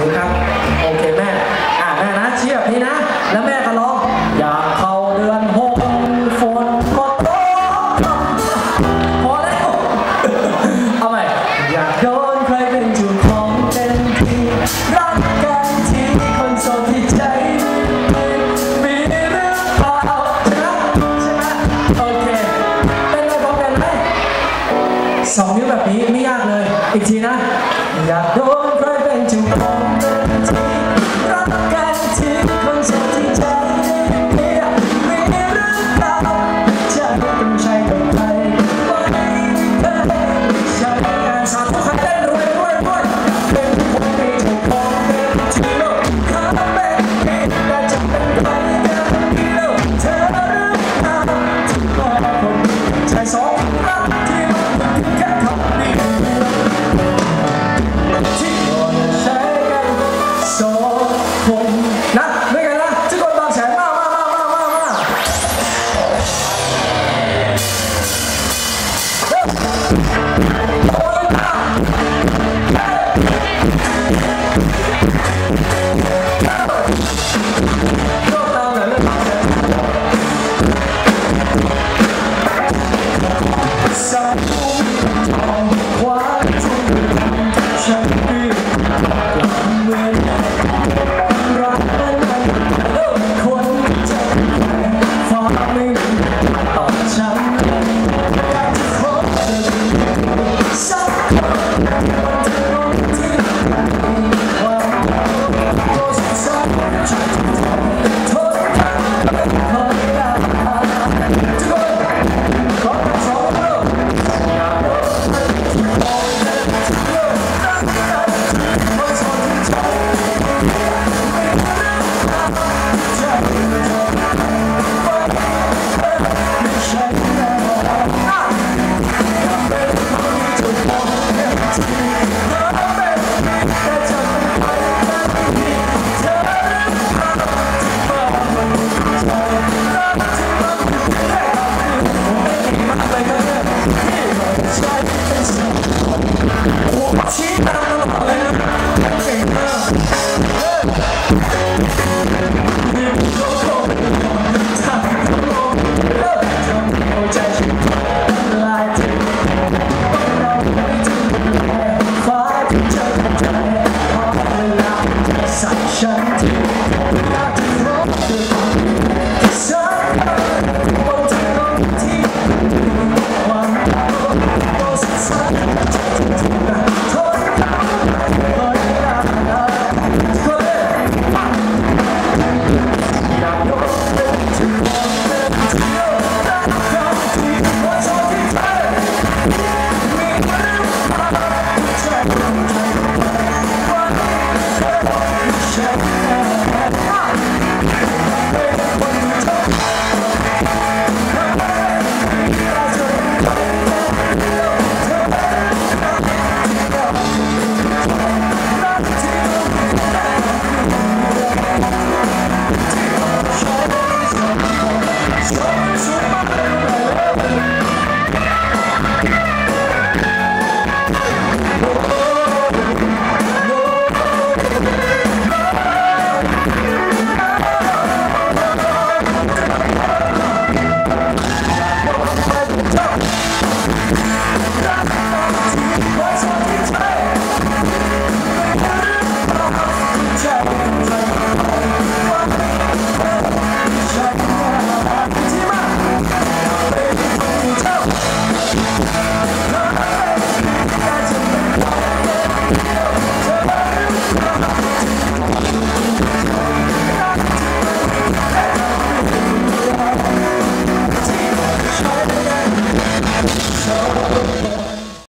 ครับโอเคแม่แม่นะเชียร์นี่นะแล้วแม่ก็ร้องอยากเข้าเดือนหกฝนก็ตกพอแล้วเอาใหม่อยากโดนใครเป็นจุดของเต็มที่รักกันที่คนโสดที่ใจมีหรือเปล่าใช่ไหมโอเคเป็นอะไรพร้อมกันไหมสองนิ้วแบบนี้ไม่ยากเลยอีกทีนะอยากโดนใครเป็นจุดของเต็มที่รักกันที่คนโสดที่ใจมีหรือเปล่าจะเป็นใช่กับใครไม่เคยใช่การสาธุใครเต้นรวยเป็นคนที่ถูกของเต็มที่โลกเขาเป็นที่แต่จะเป็นใครกันที่โลกเธอหรือเปล่าที่บอกคนชายสองรักที่มันแค่คำนี้ที่โดนใช้กันสองคนนะด้วยกันนะทุกคนบางแสนมาสักอุ้มทองคว้าทุ่งฉันดื้อกลับเมืองรักนั้นคนจะฟ้าไม่ต่อฉันอยากจะขอเธอสักคนมันจะลงที่ความโลกสักใจทนทนคนยากทุกคนขอสองมือชี้ตามตลอดเลยนะเก่งมากมีโลโก้ทางโลกเลิกจนเอาใจฉันลายถึงเราไม่ถึงฟ้าที่เจอใจพอเวลาใส่ฉันที่